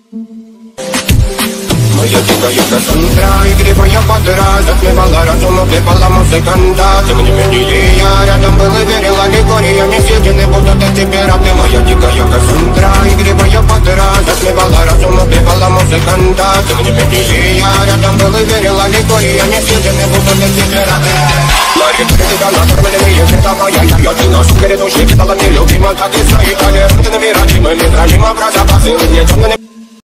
Моя дикая Кассандра, игривая подра, затмевала разум, убивала музыканта. Тем не менее я рядом был и верила легориями съедены будут эти пираты. Моя дикая Кассандра, игривая подра, затмевала разум, убивала музыканта. Тем не менее я рядом был и верила легориями съедены будут эти пираты. Ларри, критика, накормленные световая. Я тяну с грядущей, стала нелюбима, как и свои талерты. Набирать мы микролим, образа, посылы, не темными.